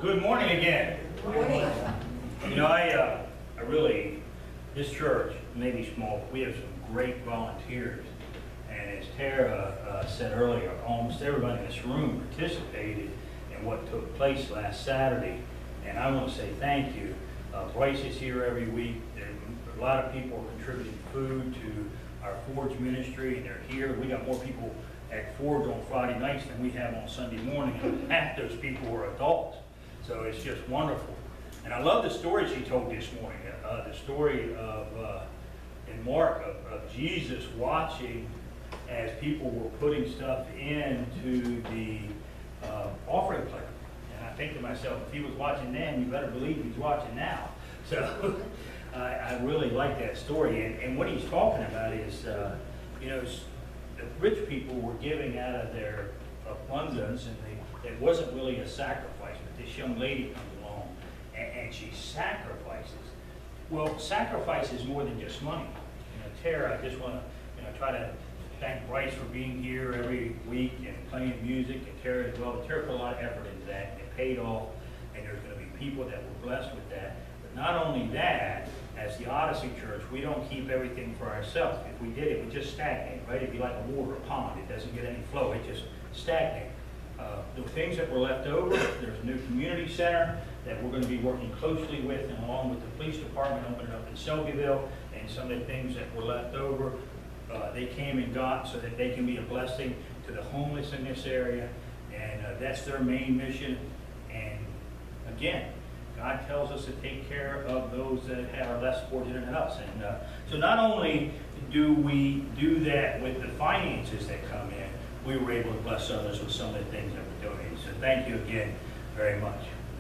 Good morning again. Good morning. You know, I really, this church may be small, but we have some great volunteers. And as Tara said earlier, almost everybody in this room participated in what took place last Saturday. And I want to say thank you. Bryce is here every week. A lot of people are contributing food to our Forge ministry, and they're here. We got more people at Forge on Friday nights than we have on Sunday morning, and half those people were adults. So it's just wonderful. And I love the story she told this morning, the story of, in Mark, of Jesus watching as people were putting stuff into the offering plate. And I think to myself, if he was watching then, you better believe he's watching now. So I really like that story. And what he's talking about is, you know, the rich people were giving out of their abundance, and it wasn't really a sacrifice. But this young lady comes along, and she sacrifices. Well, sacrifice is more than just money. You know, Tara, I just want to, try to thank Bryce for being here every week and playing music, and Tara as well. Tara put a lot of effort into that, and it paid off, and there's going to be people that were blessed with that. But not only that, as the Odyssey Church, we don't keep everything for ourselves. If we did, it would just stagnate, right? It'd be like a water, a pond. It doesn't get any flow. It just stagnates. The things that were left over, there's a new community center that we're going to be working closely with, and along with the police department, opening up in Shelbyville, and some of the things that were left over, they came and got so that they can be a blessing to the homeless in this area, and that's their main mission. And again, God tells us to take care of those that are less fortunate than us. And so not only do we do that with the finances that come in, we were able to bless others with some of the things that were donated. So thank you again very much.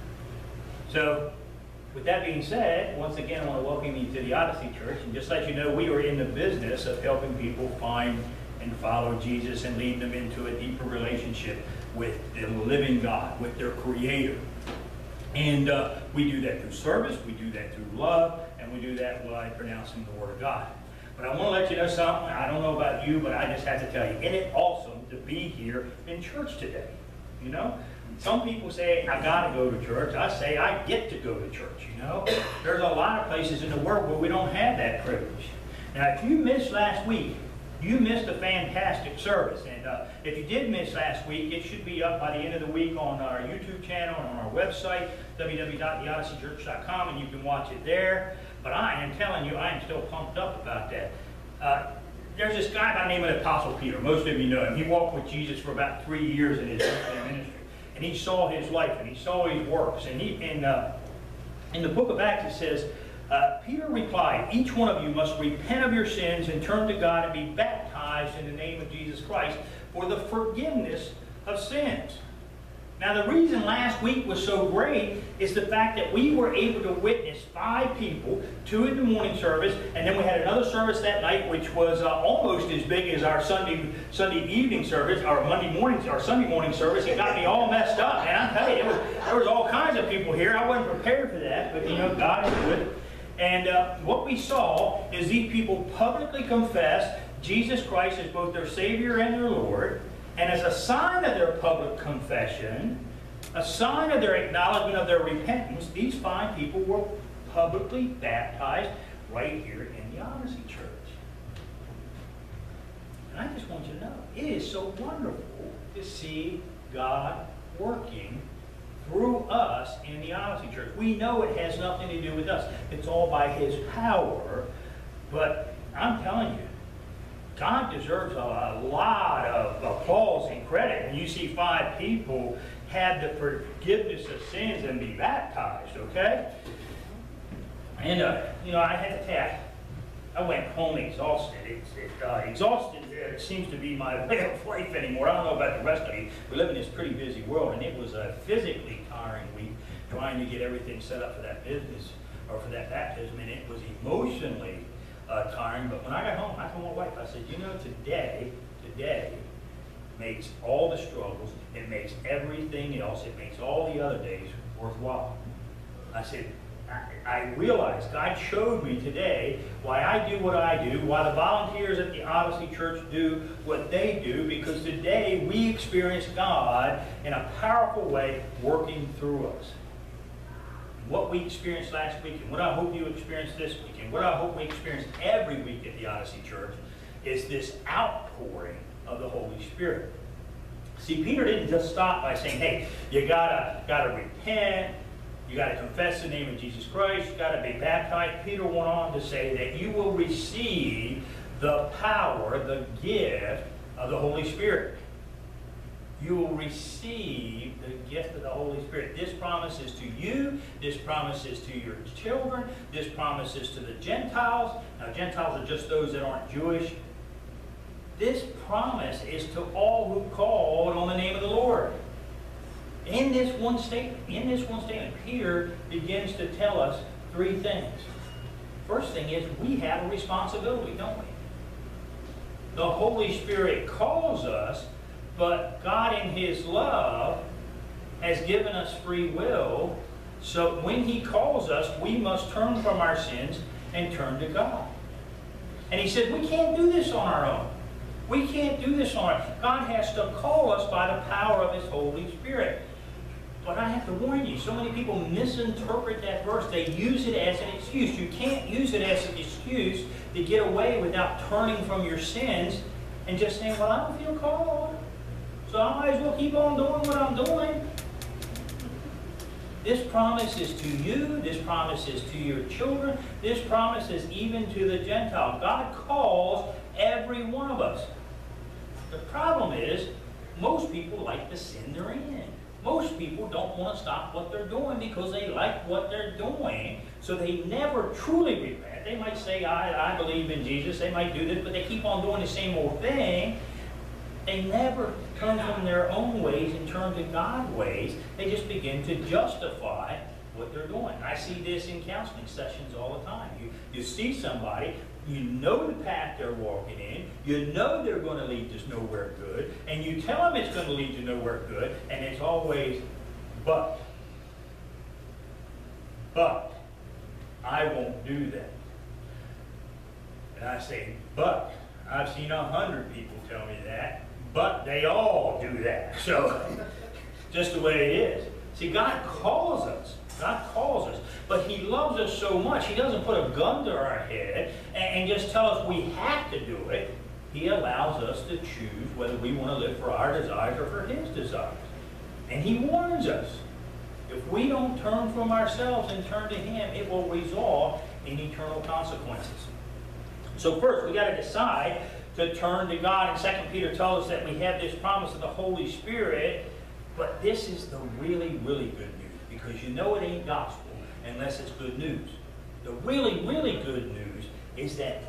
So with that being said, once again, I want to welcome you to the Odyssey Church. And just let you know, we are in the business of helping people find and follow Jesus and lead them into a deeper relationship with the living God, with their Creator. And we do that through service, we do that through love, and we do that by pronouncing the Word of God. But I want to let you know something. I don't know about you, but I just have to tell you, isn't it awesome to be here in church today? You know? Some people say, I got to go to church. I say, I get to go to church, you know? There's a lot of places in the world where we don't have that privilege. Now, if you missed last week, you missed a fantastic service. And if you did miss last week, it should be up by the end of the week on our YouTube channel and on our website, www.theodysseychurch.com, and you can watch it there. But I am telling you, I am still pumped up about that. There's this guy by the name of the Apostle Peter. Most of you know him. He walked with Jesus for about 3 years in his ministry. And he saw his life, and he saw his works. And in the book of Acts, it says, Peter replied, each one of you must repent of your sins and turn to God and be baptized in the name of Jesus Christ for the forgiveness of sins. Now, the reason last week was so great is the fact that we were able to witness 5 people, 2 in the morning service, and then we had another service that night, which was almost as big as our Sunday evening service, our Sunday morning service. It got me all messed up, man. I tell you, there was all kinds of people here. I wasn't prepared for that, but you know, God is good. And what we saw is these people publicly confessed Jesus Christ as both their Savior and their Lord. And as a sign of their public confession, a sign of their acknowledgement of their repentance, these 5 people were publicly baptized right here in the Odyssey Church. And I just want you to know, it is so wonderful to see God working through us in the Odyssey Church. We know it has nothing to do with us. It's all by His power. But I'm telling you, God deserves a lot of applause and credit when you see 5 people have the forgiveness of sins and be baptized, okay? And, you know, I had to tell you, I went home exhausted. Exhausted seems to be my way of life anymore. I don't know about the rest of you. We live in this pretty busy world, and it was a physically tiring week trying to get everything set up for that business or for that baptism, and it was emotionally tiring. But when I got home, I told my wife, I said, you know, today makes all the struggles, it makes everything else, it makes all the other days worthwhile. I said, I realized God showed me today why I do what I do, why the volunteers at the Odyssey Church do what they do, because today we experience God in a powerful way working through us. what we experienced last week and what I hope you experience this week and what I hope we experience every week at the Odyssey Church is this outpouring of the Holy Spirit. See, Peter didn't just stop by saying, hey, you gotta repent, you gotta confess the name of Jesus Christ, you gotta be baptized. Peter went on to say that you will receive the power, the gift of the Holy Spirit. You will receive the gift of the Holy Spirit. This promise is to you. This promise is to your children. This promise is to the Gentiles. Now, Gentiles are just those that aren't Jewish. This promise is to all who called on the name of the Lord. In this one statement, Peter begins to tell us three things. First thing is we have a responsibility, don't we? The Holy Spirit calls us, but God in His love has given us free will. So when He calls us, we must turn from our sins and turn to God. And He said, we can't do this on our own. We can't do this on our own. God has to call us by the power of His Holy Spirit. But I have to warn you, so many people misinterpret that verse. They use it as an excuse. You can't use it as an excuse to get away without turning from your sins and just saying, well, I don't feel called, so I might as well keep on doing what I'm doing. This promise is to you. This promise is to your children. This promise is even to the Gentile. God calls every one of us. The problem is, most people like the sin they're in. Most people don't want to stop what they're doing because they like what they're doing, so they never truly repent. They might say, I believe in Jesus. They might do this, but they keep on doing the same old thing. They never turn from their own ways and turn to God's ways. They just begin to justify what they're doing. I see this in counseling sessions all the time. You see somebody, you know the path they're walking in, you know they're going to lead to nowhere good, and you tell them it's going to lead to nowhere good, and it's always, but I won't do that. And I say, but I've seen 100 people tell me that, but they all do that. So, just the way it is. See, God calls us. God calls us. But He loves us so much, He doesn't put a gun to our head and just tell us we have to do it. He allows us to choose whether we want to live for our desires or for His desires. And He warns us. If we don't turn from ourselves and turn to Him, it will result in eternal consequences. So first, we got to decide to turn to God. And 2 Peter tells us that we have this promise of the Holy Spirit. But this is the really, really good news. Because you know it ain't gospel unless it's good news. The really, really good news is that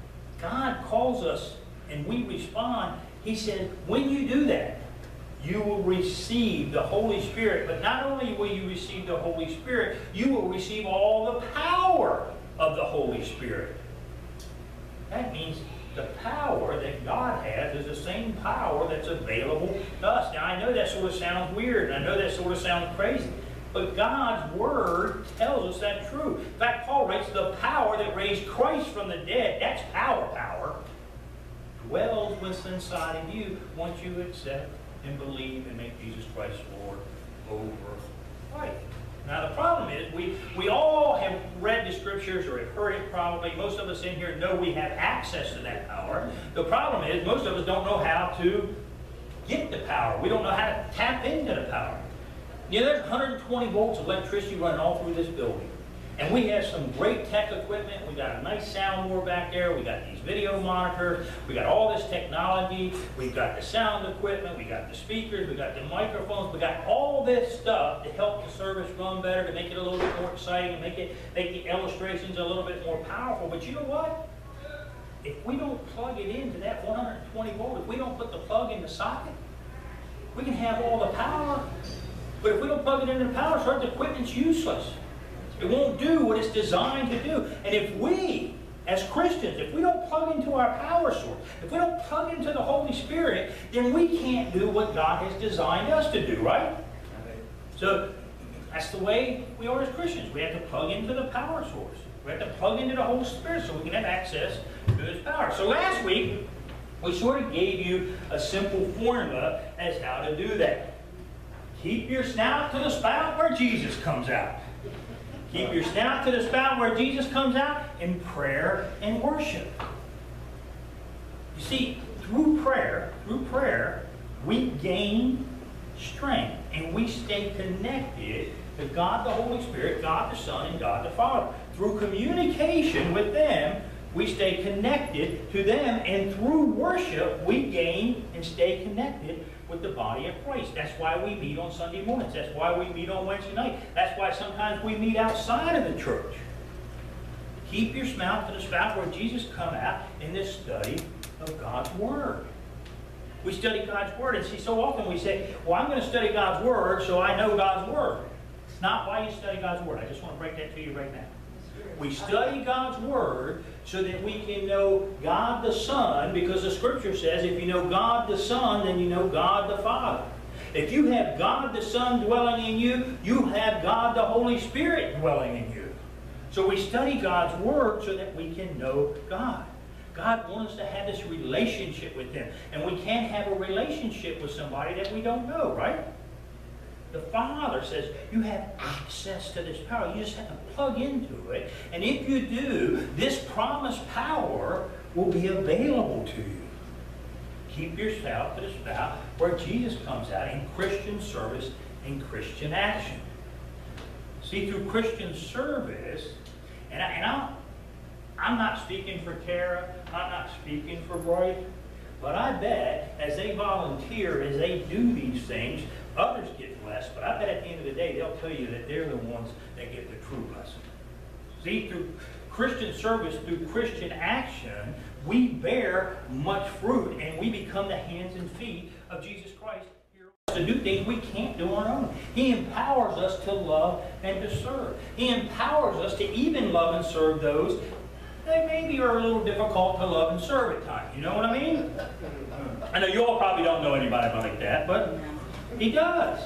God calls us and we respond. He said, when you do that, you will receive the Holy Spirit. But not only will you receive the Holy Spirit, you will receive all the power of the Holy Spirit. That means the power that God has is the same power that's available to us. Now, I know that sort of sounds weird, and I know that sort of sounds crazy. But God's Word tells us that's true. In fact, Paul writes, the power that raised Christ from the dead, that's power, dwells within inside of you once you accept and believe and make Jesus Christ Lord over life. Now, the problem is, we all have read the Scriptures or have heard it probably. Most of us in here know we have access to that power. The problem is, most of us don't know how to get the power. We don't know how to tap into the power. You know, there's 120 volts of electricity running all through this building. And we have some great tech equipment. We got a nice soundboard back there. We got these video monitors. We got all this technology. We've got the sound equipment. We got the speakers. We got the microphones. We got all this stuff to help the service run better, to make it a little bit more exciting, and make the illustrations a little bit more powerful. But you know what? If we don't plug it into that 120 volt, if we don't put the plug in the socket, we can have all the power. But if we don't plug it into the power source, the equipment's useless. It won't do what it's designed to do. And if we, as Christians, if we don't plug into our power source, if we don't plug into the Holy Spirit, then we can't do what God has designed us to do, right? So that's the way we are as Christians. We have to plug into the power source. We have to plug into the Holy Spirit so we can have access to His power. So last week, we sort of gave you a simple formula as how to do that. Keep your snout to the spout where Jesus comes out. Keep your snout to the spout where Jesus comes out in prayer and worship. You see, through prayer, we gain strength and we stay connected to God the Holy Spirit, God the Son, and God the Father. Through communication with them, we stay connected to them, and through worship, we gain and stay connected with the body of Christ. That's why we meet on Sunday mornings. That's why we meet on Wednesday night. That's why sometimes we meet outside of the church. Keep your snout to the spout where Jesus come out in this study of God's Word. We study God's Word, and see, so often we say, well, I'm going to study God's Word so I know God's Word. It's not why you study God's Word. I just want to break that to you right now. We study God's Word so that we can know God the Son, because the Scripture says if you know God the Son, then you know God the Father. If you have God the Son dwelling in you, you have God the Holy Spirit dwelling in you. So we study God's Word so that we can know God. God wants us to have this relationship with Him. And we can't have a relationship with somebody that we don't know, right? The Father says you have access to this power. You just have to plug into it. And if you do, this promised power will be available to you. Keep yourself to the spout where Jesus comes out in Christian service and Christian action. See, through Christian service, and I'm not speaking for Tara, I'm not speaking for Bright, but I bet as they volunteer, as they do these things, others get blessed, but I bet at the end of the day, they'll tell you that they're the ones that get the true blessing. See, through Christian service, through Christian action, we bear much fruit, and we become the hands and feet of Jesus Christ here to do things we can't do on our own. He empowers us to love and to serve. He empowers us to even love and serve those that maybe are a little difficult to love and serve at times. You know what I mean? I know you all probably don't know anybody like that, but He does.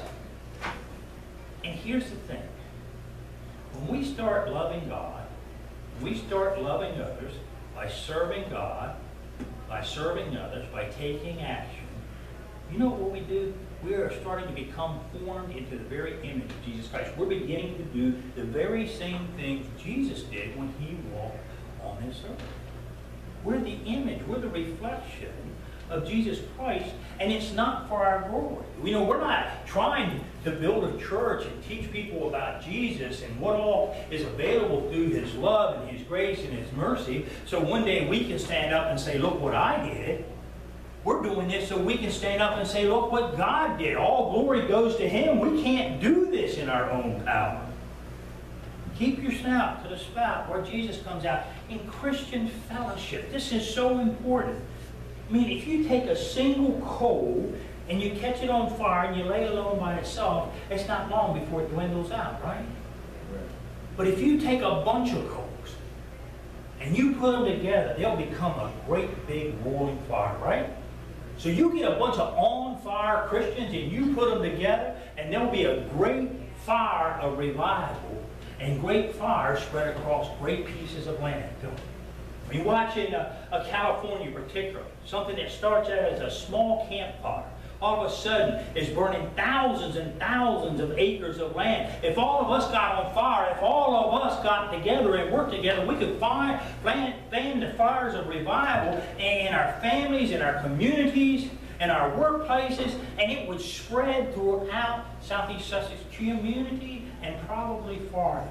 And here's the thing. When we start loving God, we start loving others by serving God, by serving others, by taking action. You know what we do? We are starting to become formed into the very image of Jesus Christ. We're beginning to do the very same things Jesus did when He walked on this earth. We're the image, we're the reflection of Jesus Christ, and it's not for our glory. You know, we're not trying to build a church and teach people about Jesus and what all is available through His love and His grace and His mercy, so one day we can stand up and say, look what I did. We're doing this so we can stand up and say, look what God did. All glory goes to Him. We can't do this in our own power. Keep your snout to the spout where Jesus comes out in Christian fellowship. This is so important. I mean, if you take a single coal and you catch it on fire and you lay it alone by itself, it's not long before it dwindles out, right? But if you take a bunch of coals and you put them together, they'll become a great big roaring fire, right? So you get a bunch of on-fire Christians and you put them together, and there'll be a great fire of revival and great fire spread across great pieces of land. When you watch in California in particular, something that starts out as a small campfire, all of a sudden is burning thousands and thousands of acres of land. If all of us got on fire, if all of us got together and worked together, we could fan the fires of revival in our families, in our communities, in our workplaces, and it would spread throughout Southeast Sussex community and probably farther.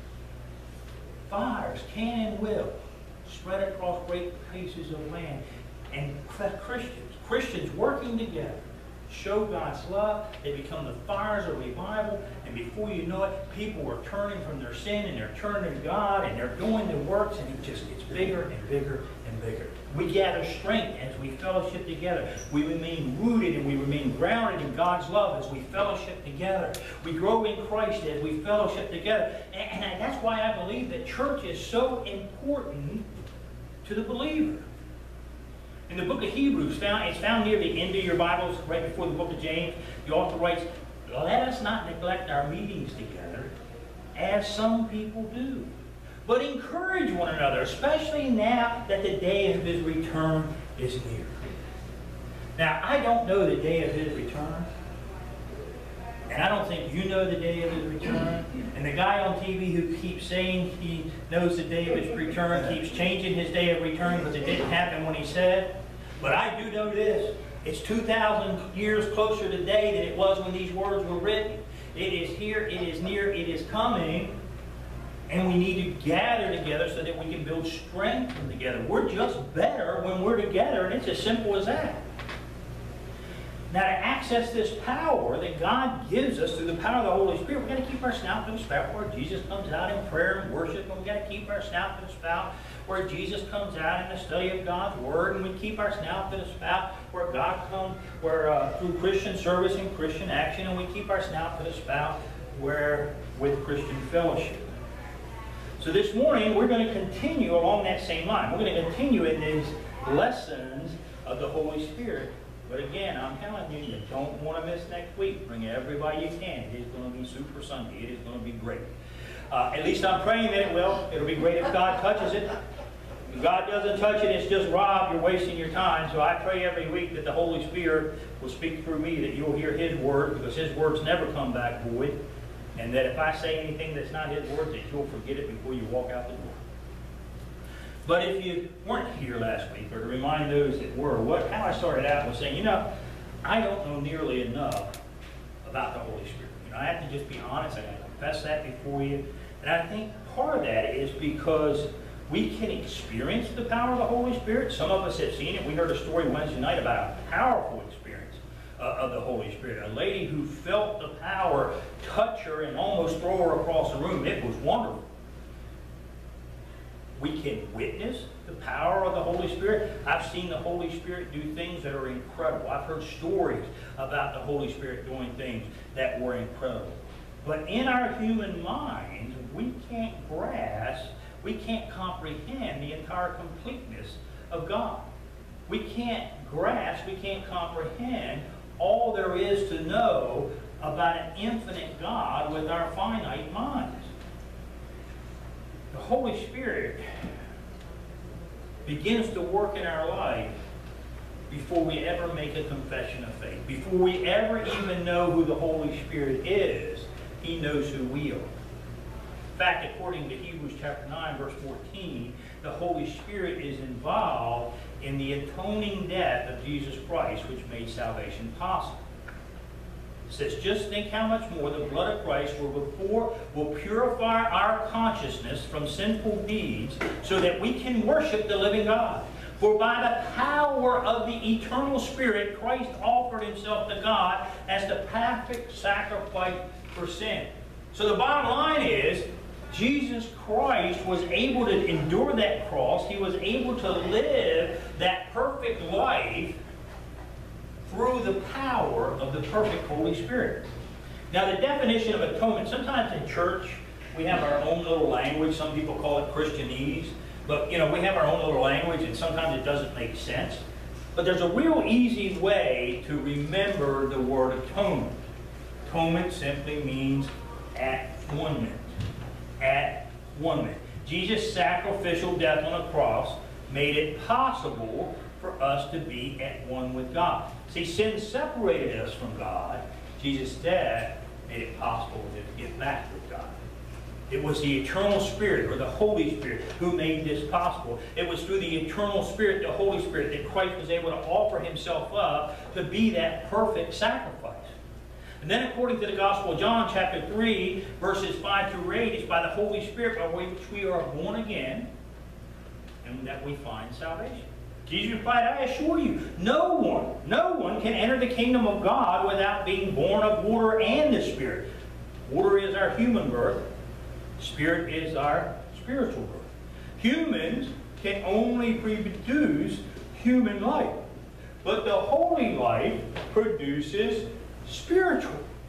Fires can and will spread across great pieces of land. And Christians working together, show God's love. They become the fires of revival, and before you know it, people are turning from their sin and they're turning to God and they're doing the works, and it just gets bigger and bigger and bigger. We gather strength as we fellowship together. We remain rooted and we remain grounded in God's love as we fellowship together. We grow in Christ as we fellowship together. And that's why I believe that church is so important to the believer. In the book of Hebrews, it's found near the end of your Bibles, right before the book of James. The author writes, let us not neglect our meetings together, as some people do, but encourage one another, especially now that the day of His return is near. Now, I don't know the day of His return, And I don't think you know the day of his return. And the guy on TV who keeps saying he knows the day of his return keeps changing his day of return because it didn't happen when he said. But I do know this. It's 2,000 years closer today than it was when these words were written. It is here, it is near, it is coming. And we need to gather together so that we can build strength together. We're just better when we're together, and it's as simple as that. Now, to access this power that God gives us through the power of the Holy Spirit, we've got to keep our snout to the spout where Jesus comes out in prayer and worship, and we've got to keep our snout to the spout where Jesus comes out in the study of God's Word, and we keep our snout to the spout where God comes, through Christian service and Christian action, and we keep our snout to the spout with Christian fellowship. So this morning, we're going to continue along that same line. We're going to continue in these lessons of the Holy Spirit. But again, I'm telling you, you don't want to miss next week. Bring everybody you can. It is going to be Super Sunday. It is going to be great. At least I'm praying that it will. It'll be great if God touches it. If God doesn't touch it, it's just Rob. You're wasting your time. So I pray every week that the Holy Spirit will speak through me, that you'll hear His Word, because His words never come back void. And that if I say anything that's not His Word, that you'll forget it before you walk out the door. But if you weren't here last week, or to remind those that were, how I started out was saying, I don't know nearly enough about the Holy Spirit. I have to just be honest. I got to confess that before you. And I think part of that is because we can experience the power of the Holy Spirit. Some of us have seen it. We heard a story Wednesday night about a powerful experience of the Holy Spirit. A lady who felt the power touch her and almost throw her across the room. It was wonderful. We can witness the power of the Holy Spirit. I've seen the Holy Spirit do things that are incredible. I've heard stories about the Holy Spirit doing things that were incredible. But in our human minds, we can't grasp, we can't comprehend the entire completeness of God. We can't grasp, we can't comprehend all there is to know about an infinite God with our finite minds. The Holy Spirit begins to work in our life before we ever make a confession of faith. Before we ever even know who the Holy Spirit is, He knows who we are. In fact, according to Hebrews chapter 9, verse 14, the Holy Spirit is involved in the atoning death of Jesus Christ, which made salvation possible. It says, just think how much more the blood of Christ will purify our consciousness from sinful deeds so that we can worship the living God. For by the power of the eternal Spirit, Christ offered Himself to God as the perfect sacrifice for sin. So the bottom line is, Jesus Christ was able to endure that cross. He was able to live that perfect life through the power of the perfect Holy Spirit. Now, the definition of atonement, sometimes in church we have our own little language. Some people call it Christianese. But, we have our own little language, and sometimes it doesn't make sense. But there's a real easy way to remember the word atonement. Atonement simply means at-one-ment. At-one-ment. Jesus' sacrificial death on the cross made it possible for us to be at one with God. See, sin separated us from God. Jesus' death made it possible to get back with God. It was the eternal Spirit, or the Holy Spirit, who made this possible. It was through the eternal Spirit, the Holy Spirit, that Christ was able to offer Himself up to be that perfect sacrifice. And then according to the Gospel of John, chapter 3, verses 5 through 8, it's by the Holy Spirit by which we are born again, and that we find salvation. Jesus replied, I assure you, no one can enter the kingdom of God without being born of water and the Spirit. Water is our human birth. Spirit is our spiritual birth. Humans can only produce human life. But the holy life produces spiritual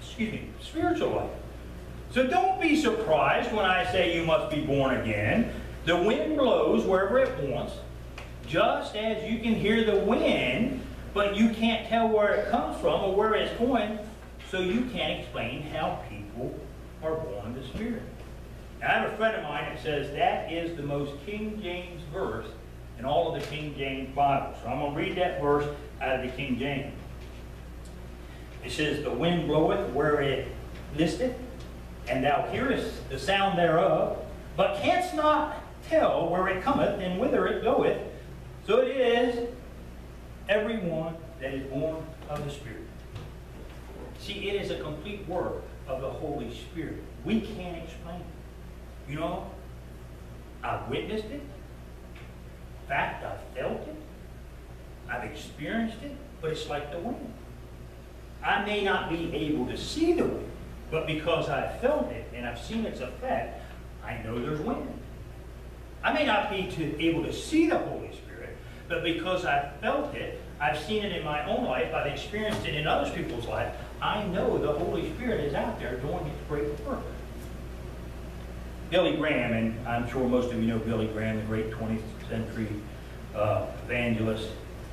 life. So don't be surprised when I say you must be born again. The wind blows wherever it wants, just as you can hear the wind, but you can't tell where it comes from or where it's going, so you can't explain how people are born of the Spirit. Now, I have a friend of mine that says that is the most King James verse in all of the King James Bible. So I'm going to read that verse out of the King James. It says, the wind bloweth where it listeth, and thou hearest the sound thereof, but canst not tell where it cometh and whither it goeth. So it is everyone that is born of the Spirit. See, it is a complete work of the Holy Spirit. We can't explain it. You know, I've witnessed it. In fact, I've felt it. I've experienced it, but it's like the wind. I may not be able to see the wind, but because I've felt it and I've seen its effect, I know there's wind. I may not be able to see the Holy Spirit, but because I've felt it, I've seen it in my own life, I've experienced it in other people's life, I know the Holy Spirit is out there doing its great work. Billy Graham, and I'm sure most of you know Billy Graham, the great 20th century evangelist,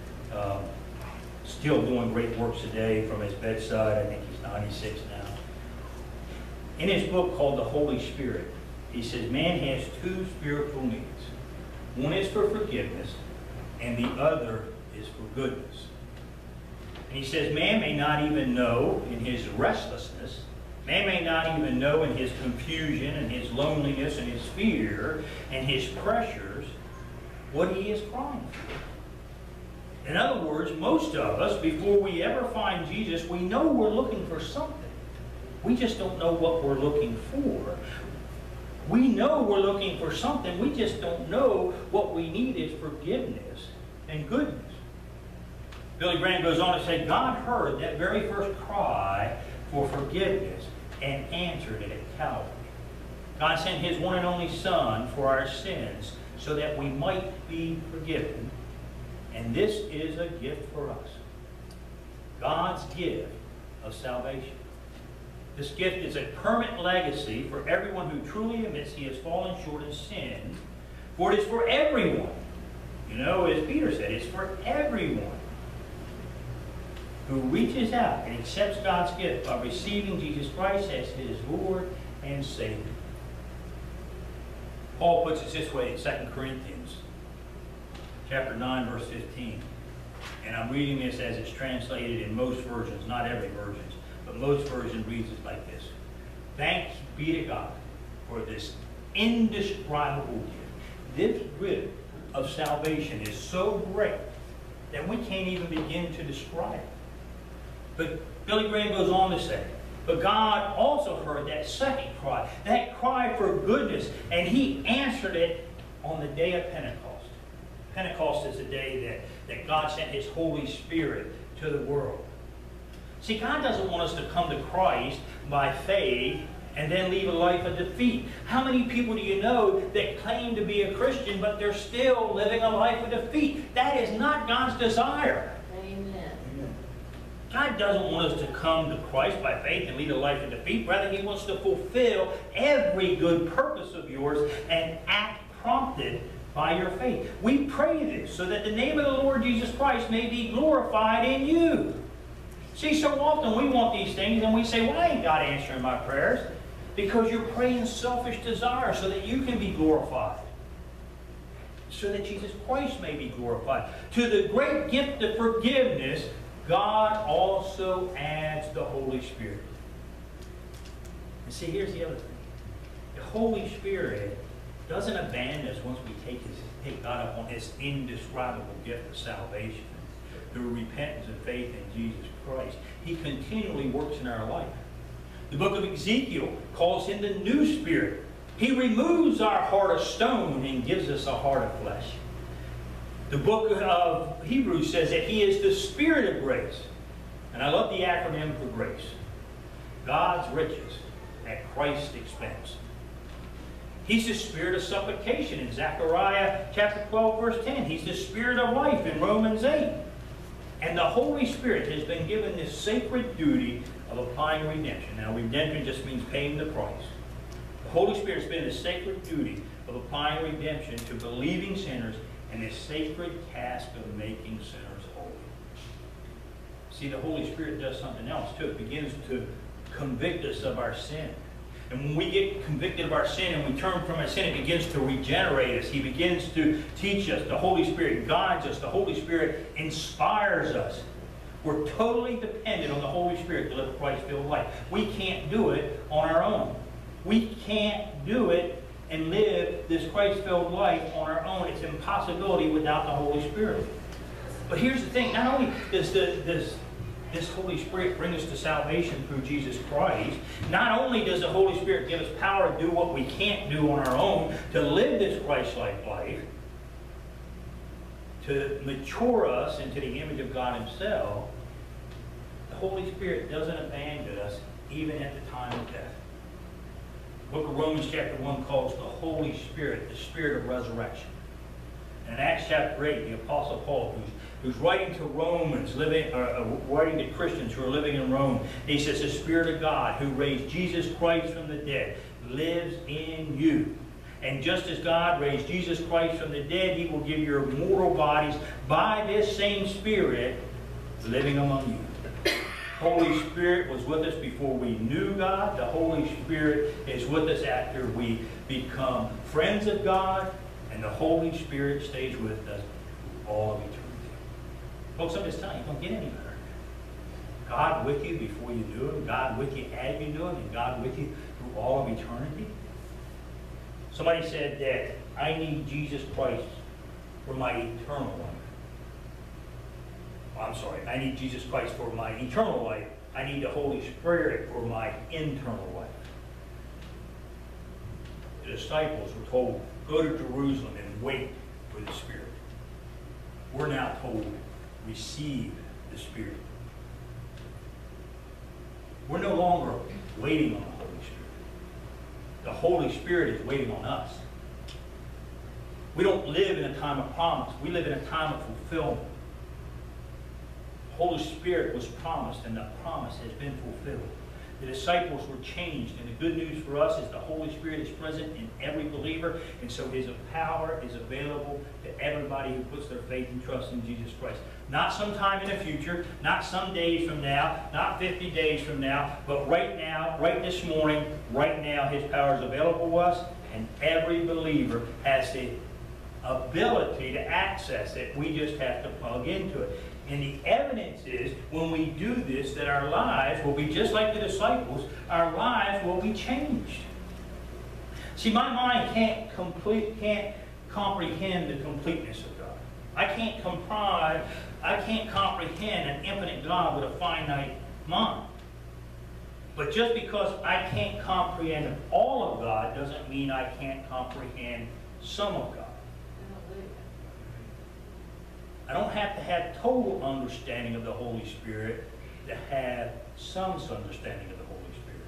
still doing great works today from his bedside. I think he's 96 now. In his book called The Holy Spirit, he says man has two spiritual needs. One is for forgiveness, and the other is for goodness. And he says man may not even know in his restlessness, man may not even know in his confusion and his loneliness and his fear and his pressures what he is crying for. In other words, most of us, before we ever find Jesus, we know we're looking for something. We just don't know what we're looking for. We know we're looking for something. We just don't know what we need is forgiveness and goodness. Billy Graham goes on to say, God heard that very first cry for forgiveness and answered it at Calvary. God sent His one and only Son for our sins so that we might be forgiven. And this is a gift for us. God's gift of salvation. This gift is a permanent legacy for everyone who truly admits he has fallen short in sin. For it is for everyone. You know, as Peter said, it's for everyone who reaches out and accepts God's gift by receiving Jesus Christ as his Lord and Savior. Paul puts it this way in 2 Corinthians chapter 9, verse 15. And I'm reading this as it's translated in most versions, not every version, but most versions reads it like this. Thanks be to God for this indescribable gift. This gift of salvation is so great that we can't even begin to describe it. But Billy Graham goes on to say, but God also heard that second cry, that cry for goodness, and He answered it on the day of Pentecost. Pentecost is the day that God sent His Holy Spirit to the world. See, God doesn't want us to come to Christ by faith and then leave a life of defeat. How many people do you know that claim to be a Christian, but they're still living a life of defeat? That is not God's desire. Amen. God doesn't want us to come to Christ by faith and lead a life of defeat. Rather, He wants to fulfill every good purpose of yours and act prompted by your faith. We pray this so that the name of the Lord Jesus Christ may be glorified in you. See, so often we want these things and we say, why ain't God answering my prayers? Because you're praying selfish desire so that you can be glorified. So that Jesus Christ may be glorified. To the great gift of forgiveness, God also adds the Holy Spirit. And see, here's the other thing. The Holy Spirit doesn't abandon us once we take God up on His indescribable gift of salvation through repentance and faith in Jesus Christ. He continually works in our life. The book of Ezekiel calls Him the new spirit. He removes our heart of stone and gives us a heart of flesh. The book of Hebrews says that He is the Spirit of grace. And I love the acronym for grace. God's riches at Christ's expense. He's the Spirit of supplication in Zechariah chapter 12, verse 10. He's the Spirit of life in Romans 8. And the Holy Spirit has been given this sacred duty of applying redemption. Now, redemption just means paying the price. The Holy Spirit has been the sacred duty of applying redemption to believing sinners and this sacred task of making sinners holy. See, the Holy Spirit does something else too. It begins to convict us of our sin. And when we get convicted of our sin and we turn from our sin, it begins to regenerate us. He begins to teach us. The Holy Spirit guides us. The Holy Spirit inspires us. We're totally dependent on the Holy Spirit to live a Christ-filled life. We can't do it on our own. We can't do it and live this Christ-filled life on our own. It's an impossibility without the Holy Spirit. But here's the thing. Not only does this Holy Spirit bring us to salvation through Jesus Christ, not only does the Holy Spirit give us power to do what we can't do on our own, to live this Christ-like life, to mature us into the image of God Himself, the Holy Spirit doesn't abandon us even at the time of death. The book of Romans chapter 1 calls the Holy Spirit the Spirit of resurrection. And in Acts chapter 8, the Apostle Paul, who's writing to Romans, writing to Christians who are living in Rome, he says, the Spirit of God who raised Jesus Christ from the dead lives in you. And just as God raised Jesus Christ from the dead, He will give your mortal bodies by this same Spirit living among you. Holy Spirit was with us before we knew God. The Holy Spirit is with us after we become friends of God. And the Holy Spirit stays with us all of eternity. Folks, I'm just telling you, it don't get any better. God with you before you knew Him, God with you as you knew Him, and God with you through all of eternity. Somebody said that I need Jesus Christ for my eternal life. I'm sorry, I need Jesus Christ for my eternal life. I need the Holy Spirit for my internal life. The disciples were told, go to Jerusalem and wait for the Spirit. We're now told, receive the Spirit. We're no longer waiting on the Holy Spirit. The Holy Spirit is waiting on us. We don't live in a time of promise. We live in a time of fulfillment. The Holy Spirit was promised, and the promise has been fulfilled. The disciples were changed, and the good news for us is the Holy Spirit is present in every believer, and so His power is available to everybody who puts their faith and trust in Jesus Christ. Not sometime in the future, not some days from now, not 50 days from now, but right now, right this morning, right now, His power is available to us, and every believer has the ability to access it. We just have to plug into it. And the evidence is, when we do this, that our lives will be just like the disciples. Our lives will be changed. See, my mind can't comprehend the completeness of God. I can't comprehend an infinite God with a finite mind. But just because I can't comprehend all of God doesn't mean I can't comprehend some of God. I don't have to have total understanding of the Holy Spirit to have some understanding of the Holy Spirit.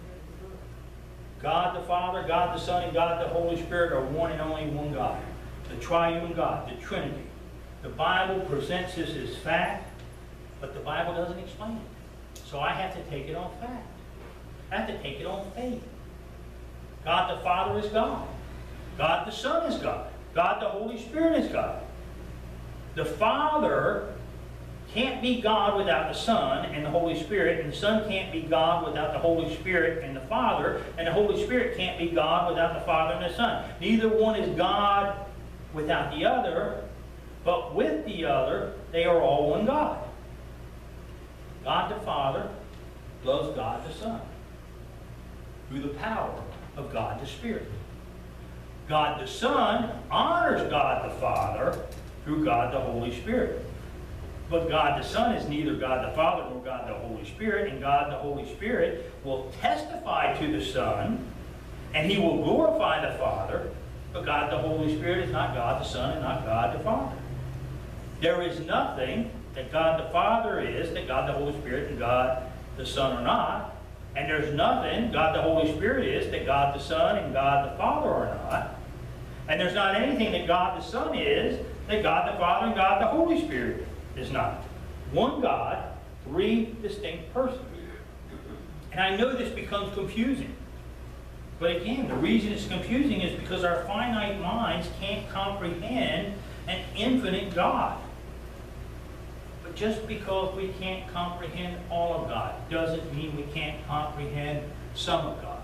God the Father, God the Son, and God the Holy Spirit are one and only one God. The triune God, the Trinity. The Bible presents this as fact, but the Bible doesn't explain it. So I have to take it on fact. I have to take it on faith. God the Father is God. God the Son is God. God the Holy Spirit is God. The Father can't be God without the Son and the Holy Spirit, and the Son can't be God without the Holy Spirit and the Father, and the Holy Spirit can't be God without the Father and the Son. Neither one is God without the other, but with the other, they are all one God. God the Father loves God the Son through the power of God the Spirit. God the Son honors God the Father through God the Holy Spirit. But God the Son is neither God the Father nor God the Holy Spirit, and God the Holy Spirit will testify to the Son, and He will glorify the Father, but God the Holy Spirit is not God the Son and not God the Father. There is nothing that God the Father is that God the Holy Spirit and God the Son are not, and there's nothing God the Holy Spirit is that God the Son and God the Father are not, and there's not anything that God the Son is that God the Father and God the Holy Spirit is not. One God, three distinct persons. And I know this becomes confusing. But again, the reason it's confusing is because our finite minds can't comprehend an infinite God. But just because we can't comprehend all of God doesn't mean we can't comprehend some of God.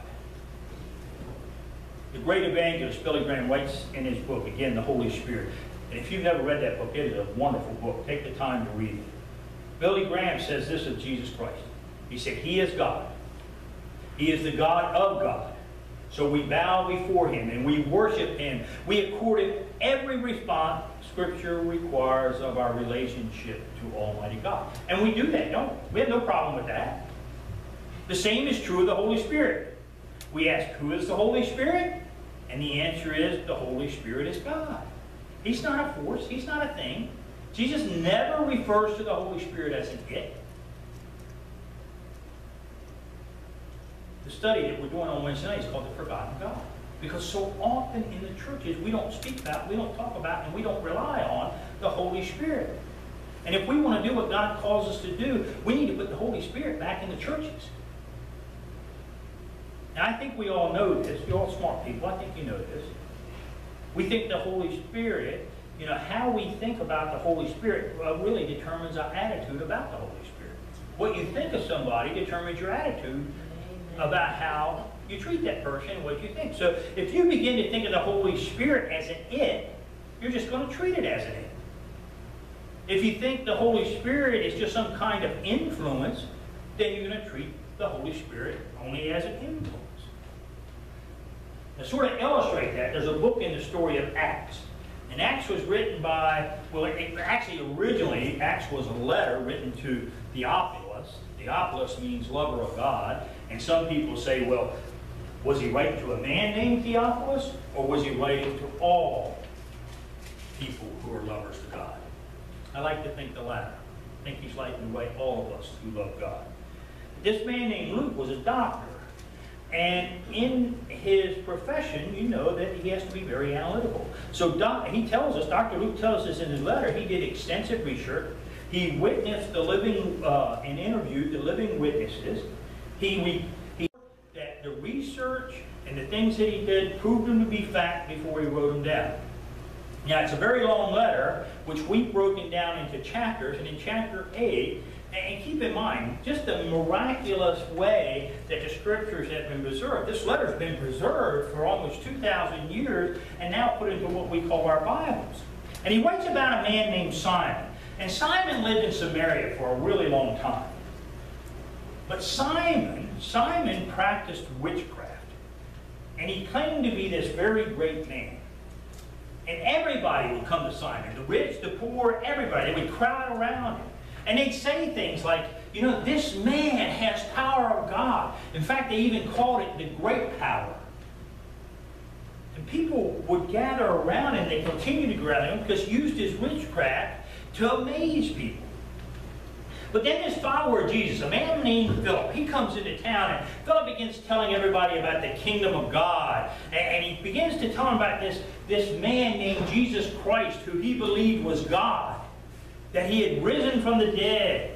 The great evangelist Billy Graham writes in his book, again, The Holy Spirit. And if you've never read that book, it is a wonderful book. Take the time to read it. Billy Graham says this of Jesus Christ. He said, He is God. He is the God of God. So we bow before Him and we worship Him. We accord Him every response Scripture requires of our relationship to Almighty God. And we do that, don't we? We have no problem with that. The same is true of the Holy Spirit. We ask, who is the Holy Spirit? And the answer is, the Holy Spirit is God. He's not a force. He's not a thing. Jesus never refers to the Holy Spirit as an it. The study that we're doing on Wednesday night is called The Forgotten God. Because so often in the churches we don't speak about, we don't talk about, and we don't rely on the Holy Spirit. And if we want to do what God calls us to do, we need to put the Holy Spirit back in the churches. Now I think we all know this. You're all smart people. I think you know this. We think the Holy Spirit, how we think about the Holy Spirit really determines our attitude about the Holy Spirit. What you think of somebody determines your attitude about how you treat that person and what you think. So if you begin to think of the Holy Spirit as an it, you're just going to treat it as an it. If you think the Holy Spirit is just some kind of influence, then you're going to treat the Holy Spirit only as an influence. To sort of illustrate that, there's a book in the story of Acts. And Acts was written by, originally, Acts was a letter written to Theophilus. Theophilus means lover of God. And some people say, well, was he writing to a man named Theophilus? Or was he writing to all people who are lovers of God? I like to think the latter. I think he's writing to write all of us who love God. This man named Luke was a doctor. And in his profession, you know that he has to be very analytical. So he tells us, Dr. Luke tells us in his letter, he did extensive research. He witnessed the living, and interviewed the living witnesses. He that the research and the things that he did proved them to be fact before he wrote them down. Now, it's a very long letter, which we've broken down into chapters, and in chapter 8, and keep in mind, just the miraculous way that the Scriptures have been preserved. This letter's been preserved for almost 2,000 years, and now put into what we call our Bibles. And he writes about a man named Simon. And Simon lived in Samaria for a really long time. But Simon practiced witchcraft. And he claimed to be this very great man. And everybody would come to Simon. The rich, the poor, everybody. They would crowd around him. And they'd say things like, this man has power of God. In fact, they even called it the great power. And people would gather around him. They continued to gather him because he used his witchcraft to amaze people. But then this follower of Jesus, a man named Philip, he comes into town, and Philip begins telling everybody about the kingdom of God. And he begins to tell them about this man named Jesus Christ, who he believed was God, that he had risen from the dead.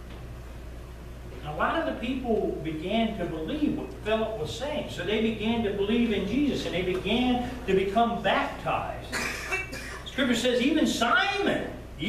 And a lot of the people began to believe what Philip was saying. So they began to believe in Jesus, and they began to become baptized. Scripture says even Simon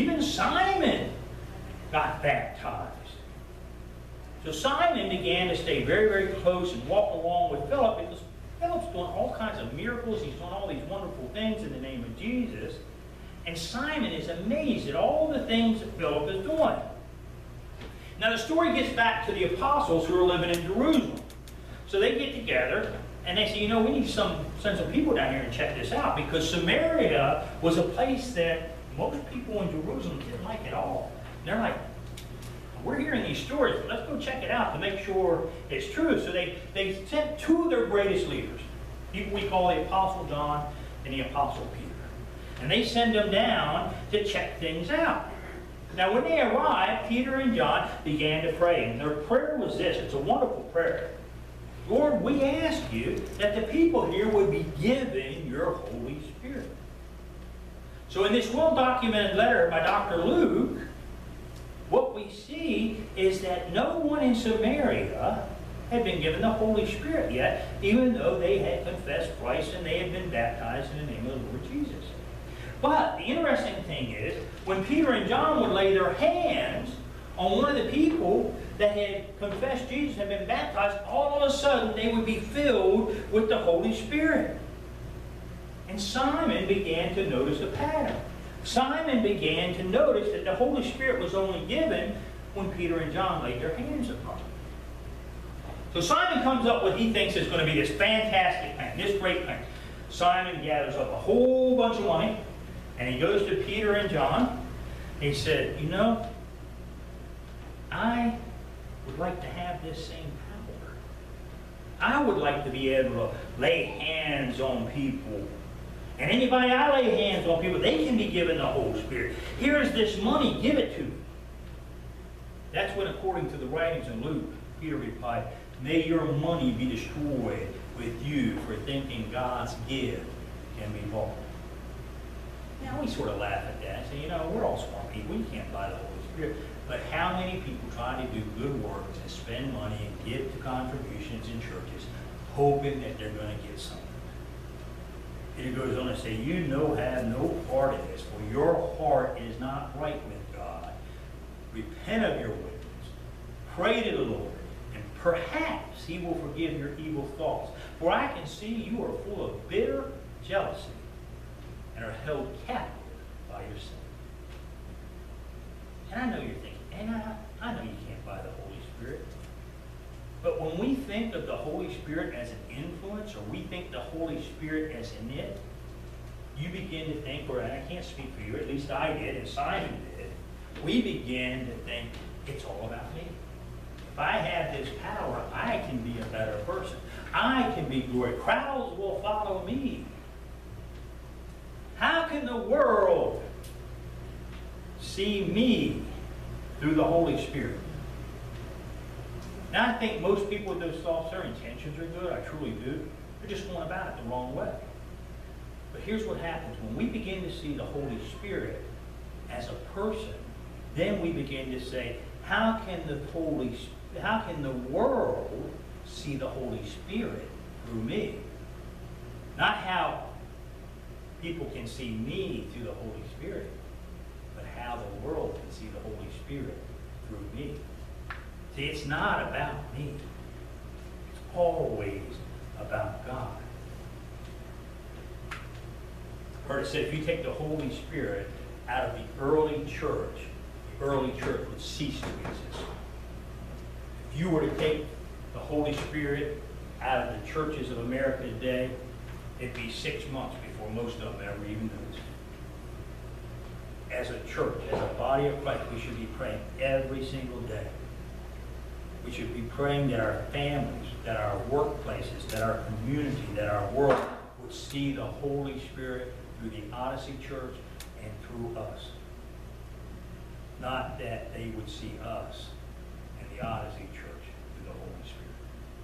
got baptized. So Simon began to stay very, very close and walk along with Philip, because Philip's doing all kinds of miracles. He's doing all these wonderful things in the name of Jesus. And Simon is amazed at all the things that Philip is doing. Now the story gets back to the apostles who are living in Jerusalem. So they get together and they say, we need to send some people down here and check this out, because Samaria was a place that most people in Jerusalem didn't like at all. And they're like, we're hearing these stories, but let's go check it out to make sure it's true. So they sent two of their greatest leaders, people we call the Apostle John and the Apostle Peter. And they send them down to check things out. Now when they arrived, Peter and John began to pray. And their prayer was this. It's a wonderful prayer. Lord, we ask you that the people here would be given your Holy Spirit. So in this well-documented letter by Dr. Luke, what we see is that no one in Samaria had been given the Holy Spirit yet, even though they had confessed Christ and they had been baptized in the name of the Lord Jesus. But the interesting thing is, when Peter and John would lay their hands on one of the people that had confessed Jesus and been baptized, all of a sudden they would be filled with the Holy Spirit. And Simon began to notice a pattern. Simon began to notice that the Holy Spirit was only given when Peter and John laid their hands upon him. So Simon comes up with what he thinks is going to be this fantastic plan, this great plan. Simon gathers up a whole bunch of money, and he goes to Peter and John. He said, you know, I would like to have this same power. I would like to be able to lay hands on people. And anybody I lay hands on people, they can be given the Holy Spirit. Here's this money, give it to me. That's when, according to the writings in Luke, Peter replied, may your money be destroyed with you for thinking God's gift can be bought. Now, we sort of laugh at that and say, you know, we're all smart people. You can't buy the Holy Spirit. But how many people try to do good works and spend money and give to contributions in churches, hoping that they're going to get something? It goes on to say, you know, have no part in this, for your heart is not right with God. Repent of your wickedness. Pray to the Lord, and perhaps he will forgive your evil thoughts. For I can see you are full of bitter jealousy and are held captive by your sin. And I know you're thinking, and I know you can't buy the Holy Spirit. But when we think of the Holy Spirit as an influence, or we think the Holy Spirit as in it, you begin to think, or I can't speak for you, at least I did, and Simon did, we begin to think, it's all about me. If I have this power, I can be a better person. I can be glorious. Crowds will follow me. How can the world see me through the Holy Spirit? Now, I think most people with those thoughts, their intentions are good. I truly do. They're just going about it the wrong way. But here's what happens. When we begin to see the Holy Spirit as a person, then we begin to say, how can the world see the Holy Spirit through me? Not how people can see me through the Holy Spirit, but how the world can see the Holy Spirit through me. See, it's not about me. It's always about God. I've heard it said, if you take the Holy Spirit out of the early church would cease to exist. If you were to take the Holy Spirit out of the churches of America today, it'd be 6 months before most of them ever even noticed. As a church, as a body of Christ, we should be praying every single day. We should be praying that our families, that our workplaces, that our community, that our world would see the Holy Spirit through the Odyssey Church and through us. Not that they would see us and the Odyssey Church through the Holy Spirit.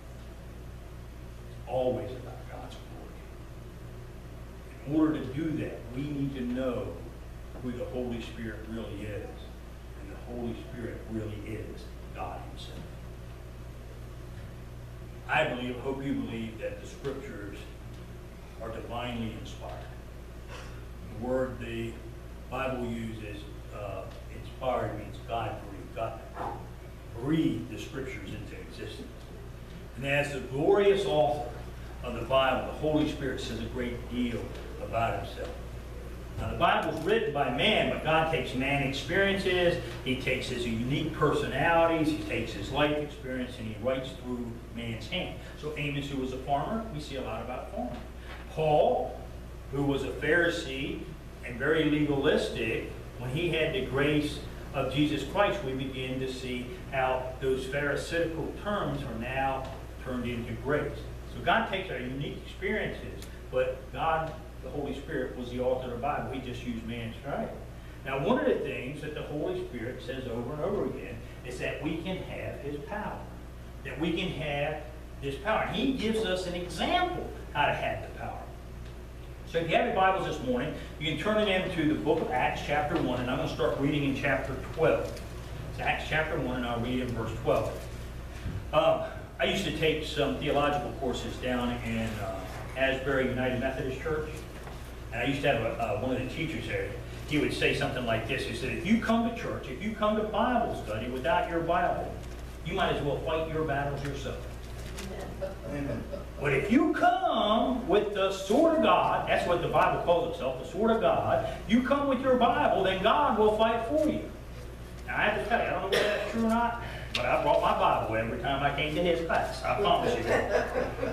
It's always about God's glory. In order to do that, we need to know who the Holy Spirit really is. And the Holy Spirit really is God himself. I believe, hope you believe, that the Scriptures are divinely inspired. The word the Bible uses, inspired, means God breathed. God breathed the Scriptures into existence. And as the glorious author of the Bible, the Holy Spirit says a great deal about himself. Now, the Bible is written by man, but God takes man experiences, he takes his unique personalities, he takes his life experience, and he writes through man's hand. So Amos, who was a farmer, we see a lot about farming. Paul, who was a Pharisee and very legalistic, when he had the grace of Jesus Christ, we begin to see how those Pharisaical terms are now turned into grace. So God takes our unique experiences, but God, the Holy Spirit, was the author of the Bible. He just used man's writing. Now, one of the things that the Holy Spirit says over and over again is that we can have his power. That we can have this power. And he gives us an example how to have the power. So if you have your Bibles this morning, you can turn it into the book of Acts chapter 1, and I'm going to start reading in chapter 12. It's Acts chapter 1, and I'll read in verse 12. I used to take some theological courses down in Asbury United Methodist Church. And I used to have one of the teachers there. He would say something like this. He said, if you come to church, if you come to Bible study without your Bible, you might as well fight your battles yourself. Amen. But if you come with the sword of God, that's what the Bible calls itself, the sword of God, you come with your Bible, then God will fight for you. Now, I have to tell you, I don't know whether that's true true or not, but I brought my Bible every time I came to his class. I promise you that.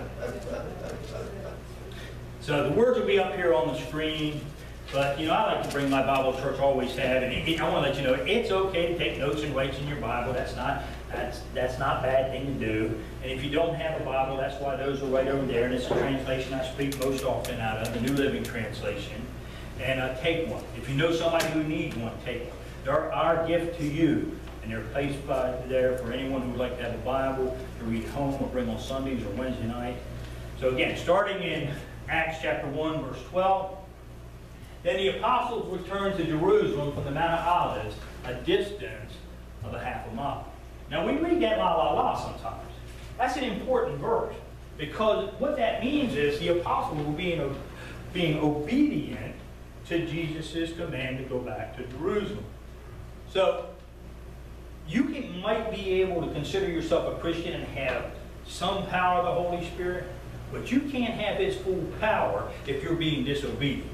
So the words will be up here on the screen. But, you know, I like to bring my Bible to church, always have, and I want to let you know, it's okay to take notes and writes in your Bible. That's not a bad thing to do. And if you don't have a Bible, that's why those are right over there. And it's a translation I speak most often out of, the New Living Translation. And take one. If you know somebody who needs one, take one. They're our gift to you. And they're placed by there for anyone who would like to have a Bible to read at home or bring on Sundays or Wednesday night. So again, starting in Acts chapter 1, verse 12. Then the apostles returned to Jerusalem from the Mount of Olives, a distance of a half a mile. Now we read that la sometimes. That's an important verse, because what that means is the apostles were being obedient to Jesus' command to go back to Jerusalem. So you might be able to consider yourself a Christian and have some power of the Holy Spirit, but you can't have His full power if you're being disobedient.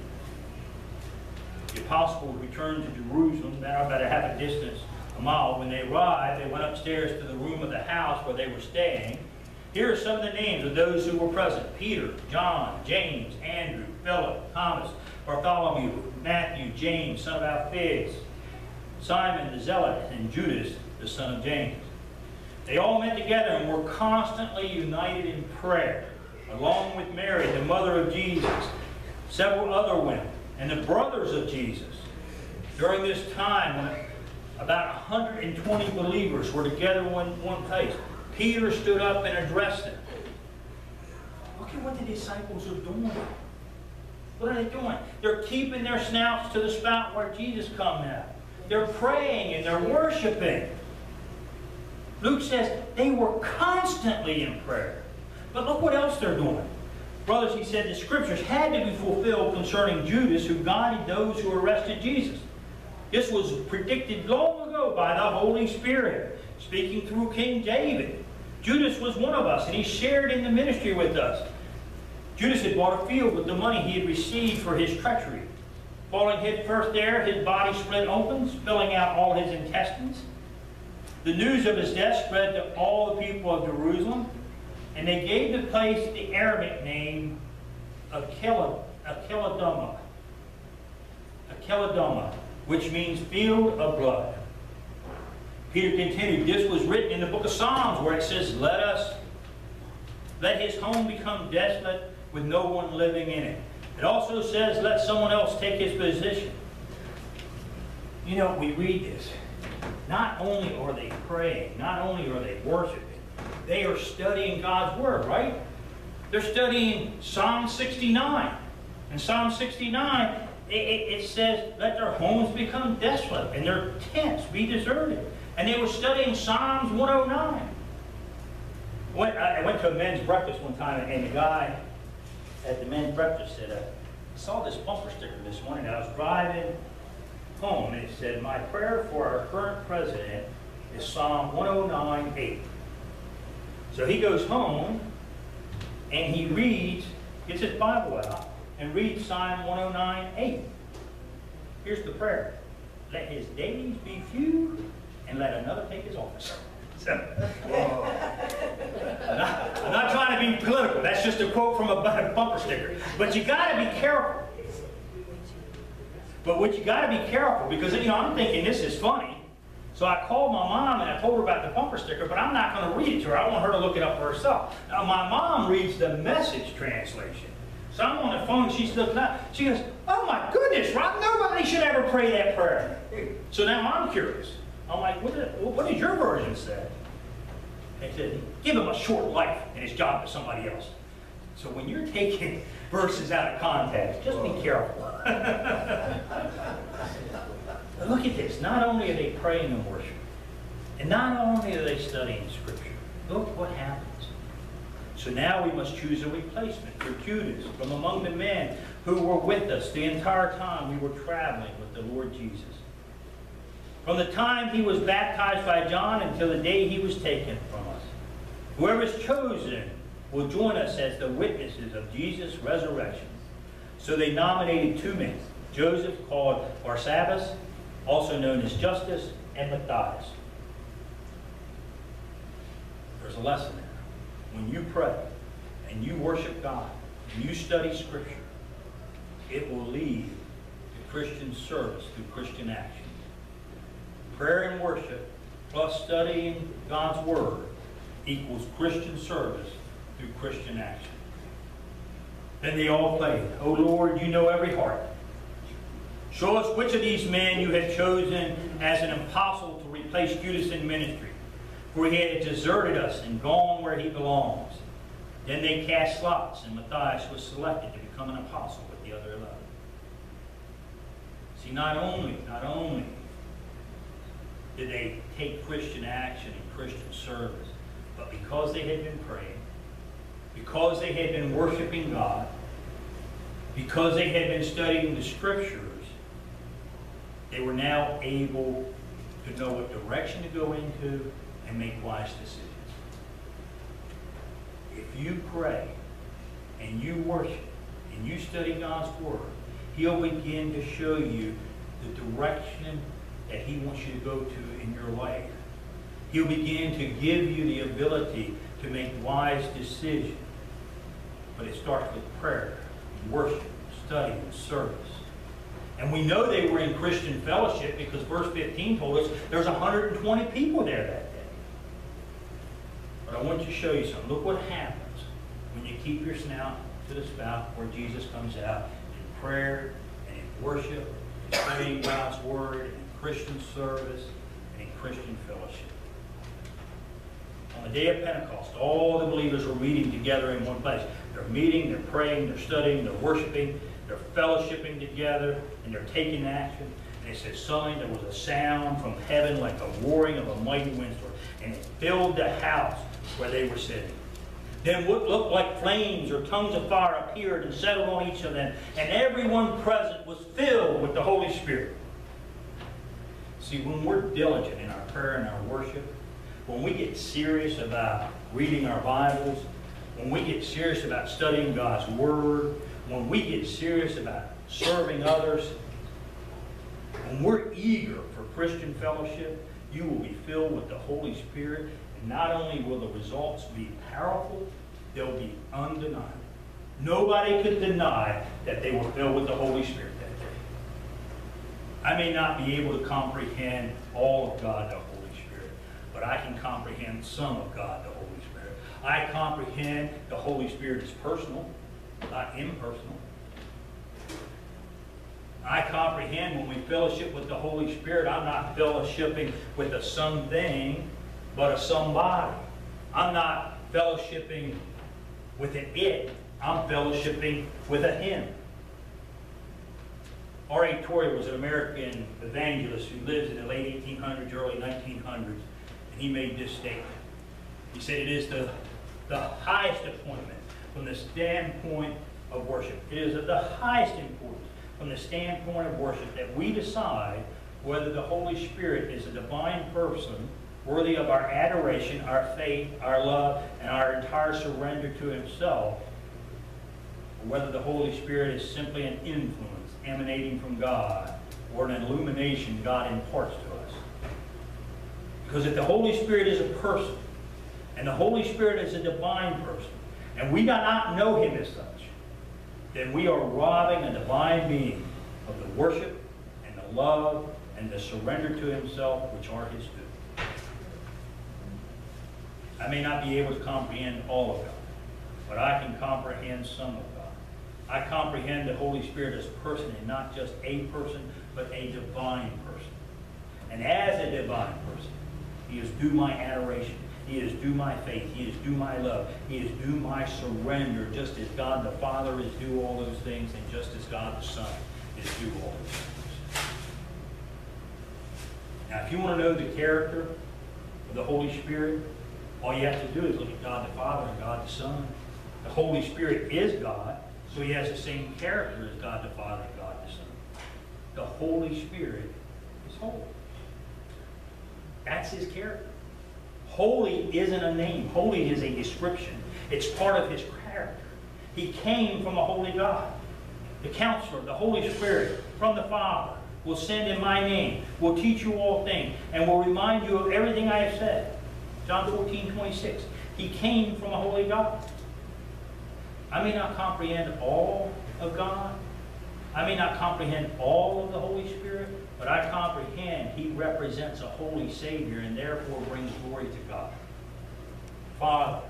The apostles returned to Jerusalem, now about a half a distance, a mile. When they arrived, they went upstairs to the room of the house where they were staying. Here are some of the names of those who were present: Peter, John, James, Andrew, Philip, Thomas, Bartholomew, Matthew, James, son of Alphaeus, Simon the Zealot, and Judas, the son of James. They all met together and were constantly united in prayer, along with Mary, the mother of Jesus, several other women, and the brothers of Jesus. During this time, when about 120 believers were together in one place, Peter stood up and addressed them. Look at what the disciples are doing. What are they doing? They're keeping their snouts to the spout where Jesus come now. They're praying and they're worshiping. Luke says they were constantly in prayer. But look what else they're doing. Brothers, he said, the scriptures had to be fulfilled concerning Judas, who guided those who arrested Jesus. This was predicted long ago by the Holy Spirit, speaking through King David. Judas was one of us, and he shared in the ministry with us. Judas had bought a field with the money he had received for his treachery. Falling head first there, his body split open, spilling out all his intestines. The news of his death spread to all the people of Jerusalem, and they gave the place the Arabic name of Akeldama, which means field of blood. Peter continued, this was written in the book of Psalms, where it says, let his home become desolate with no one living in it. It also says, let someone else take his position. You know, we read this. Not only are they praying, not only are they worshiping, they are studying God's Word, right? They're studying Psalm 69. In Psalm 69, it says, let their homes become desolate and their tents be deserted. And they were studying Psalms 109. I went to a men's breakfast one time, and the guy at the men's breakfast said, I saw this bumper sticker this morning. I was driving home, and it said, my prayer for our current president is Psalm 109:8. So he goes home, and he reads, gets his Bible out, and reads Psalm 109:8. Here's the prayer. Let his days be few, and let another take his office. So, I'm not trying to be political. That's just a quote from a bumper sticker. But you got to be careful. But what you got to be careful, because I'm thinking this is funny. So I called my mom and I told her about the bumper sticker, but I'm not going to read it to her. I want her to look it up for herself. Now my mom reads the Message translation. So I'm on the phone, she's looking up. She goes, oh my goodness, Rob, nobody should ever pray that prayer. So now I'm curious. I'm like, what did your version say? It said, give him a short life and his job to somebody else. So when you're taking verses out of context, just be careful. But look at this. Not only are they praying and worshiping, and not only are they studying Scripture, look what happens. So now we must choose a replacement for Judas from among the men who were with us the entire time we were traveling with the Lord Jesus. From the time he was baptized by John until the day he was taken from us. Whoever is chosen will join us as the witnesses of Jesus' resurrection. So they nominated 2 men, Joseph, called Barsabbas, also known as Justus, and Matthias. there's a lesson there. When you pray and you worship God and you study Scripture, it will lead to Christian service through Christian action. Prayer and worship plus studying God's Word equals Christian service through Christian action. Then they all played, "O Lord, you know every heart. Show us which of these men you have chosen as an apostle to replace Judas in ministry, for he had deserted us and gone where he belongs." Then they cast lots, and Matthias was selected to become an apostle with the other 11. See, not only did they take Christian action and Christian service, but because they had been praying, because they had been worshiping God, because they had been studying the Scriptures, they were now able to know what direction to go into and make wise decisions. If you pray and you worship and you study God's Word, He'll begin to show you the direction that He wants you to go to in your life. He'll begin to give you the ability to make wise decisions. But it starts with prayer, worship, study, and service. And we know they were in Christian fellowship because verse 15 told us there's 120 people there that day. But I want to show you something. Look what happens when you keep your snout to the spout where Jesus comes out in prayer and in worship, in studying God's Word, in Christian service, and in Christian fellowship. On the day of Pentecost, all the believers were meeting together in one place. They're meeting, they're praying, they're studying, they're worshiping, they're fellowshipping together, and they're taking action. And it says suddenly there was a sound from heaven like the roaring of a mighty windstorm, and it filled the house where they were sitting. Then what looked like flames or tongues of fire appeared and settled on each of them, and everyone present was filled with the Holy Spirit. See, when we're diligent in our prayer and our worship, when we get serious about reading our Bibles, when we get serious about studying God's Word, when we get serious about serving others, when we're eager for Christian fellowship, you will be filled with the Holy Spirit. And not only will the results be powerful, they'll be undeniable. Nobody could deny that they were filled with the Holy Spirit that day. I may not be able to comprehend all of God, the Holy Spirit, but I can comprehend some of God, the Holy Spirit. I comprehend the Holy Spirit is personal, not impersonal. I comprehend when we fellowship with the Holy Spirit, I'm not fellowshipping with a something, but a somebody. I'm not fellowshipping with an it. I'm fellowshipping with a him. R.A. Torrey was an American evangelist who lived in the late 1800s, early 1900s, and he made this statement. He said it is the highest appointment from the standpoint of worship. It is of the highest importance from the standpoint of worship that we decide whether the Holy Spirit is a divine person worthy of our adoration, our faith, our love, and our entire surrender to Himself, or whether the Holy Spirit is simply an influence emanating from God or an illumination God imparts to us. Because if the Holy Spirit is a person, and the Holy Spirit is a divine person, and we do not know Him as such, then we are robbing a divine being of the worship and the love and the surrender to Himself, which are His due. I may not be able to comprehend all of God, but I can comprehend some of God. I comprehend the Holy Spirit as a person, and not just a person, but a divine person. And as a divine person, He is due my adoration. He is due my faith. He is due my love. He is due my surrender, just as God the Father is due all those things, and just as God the Son is due all those things. Now, if you want to know the character of the Holy Spirit, all you have to do is look at God the Father and God the Son. The Holy Spirit is God, so He has the same character as God the Father and God the Son. The Holy Spirit is holy. That's His character. Holy isn't a name. Holy is a description. It's part of His character. He came from a holy God. The Counselor, the Holy Spirit, from the Father, will send in my name, will teach you all things, and will remind you of everything I have said. John 14:26. He came from a holy God. I may not comprehend all of God. I may not comprehend all of the Holy Spirit, but I comprehend He represents a holy Savior and therefore brings glory to God. Father.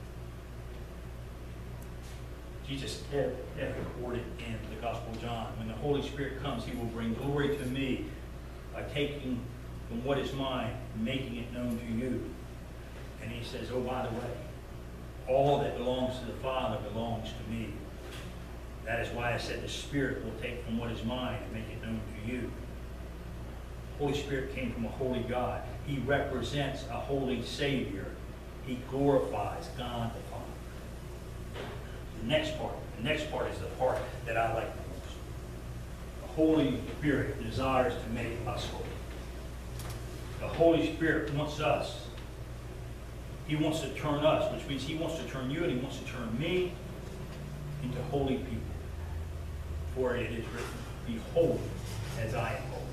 Jesus recorded in the Gospel of John, when the Holy Spirit comes, He will bring glory to me by taking from what is mine and making it known to you. And He says, oh, by the way, all that belongs to the Father belongs to me. That is why I said the Spirit will take from what is mine and make it known to you. The Holy Spirit came from a holy God. He represents a holy Savior. He glorifies God the Father. The next part is the part that I like the most. The Holy Spirit desires to make us holy. The Holy Spirit wants us. He wants to turn us, which means He wants to turn you and He wants to turn me into holy people. For it is written, be holy as I am holy.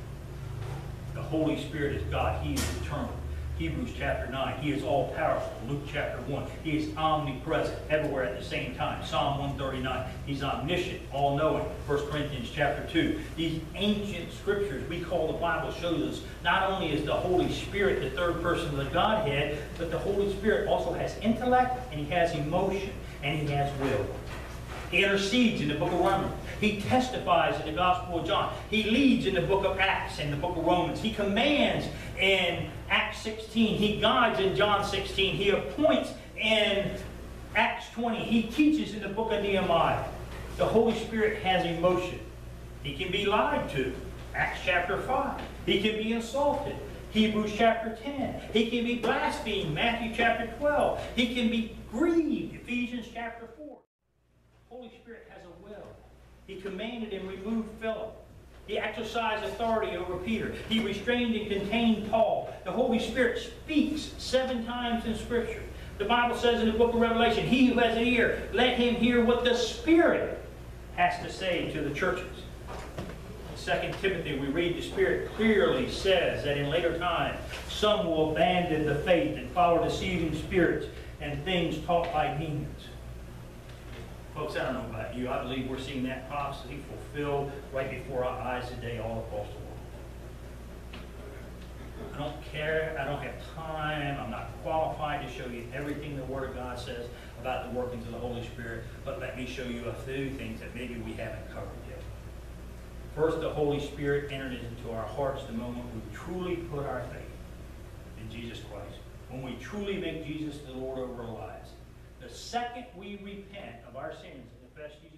The Holy Spirit is God. He is eternal. Hebrews chapter 9. He is all-powerful. Luke chapter 1. He is omnipresent, everywhere at the same time. Psalm 139. He's omniscient, all-knowing. 1 Corinthians chapter 2. These ancient scriptures we call the Bible shows us not only is the Holy Spirit the third person of the Godhead, but the Holy Spirit also has intellect, and He has emotion, and He has will. He intercedes in the book of Romans. He testifies in the Gospel of John. He leads in the book of Acts and the book of Romans. He commands in Acts 16. He guides in John 16. He appoints in Acts 20. He teaches in the book of Nehemiah. The Holy Spirit has emotion. He can be lied to. Acts chapter 5. He can be insulted. Hebrews chapter 10. He can be blasphemed. Matthew chapter 12. He can be grieved. Ephesians chapter 4. The Holy Spirit has a will. He commanded and removed Philip. He exercised authority over Peter. He restrained and contained Paul. The Holy Spirit speaks 7 times in Scripture. The Bible says in the book of Revelation, he who has an ear, let him hear what the Spirit has to say to the churches. In 2 Timothy, we read the Spirit clearly says that in later times, some will abandon the faith and follow deceiving spirits and things taught by demons. Folks, I don't know about you. I believe we're seeing that prophecy fulfilled right before our eyes today all across the world. I don't care. I don't have time. I'm not qualified to show you everything the Word of God says about the workings of the Holy Spirit, but let me show you a few things that maybe we haven't covered yet. First, the Holy Spirit entered into our hearts the moment we truly put our faith in Jesus Christ. When we truly make Jesus the Lord over our lives. The second we repent of our sins and confess Jesus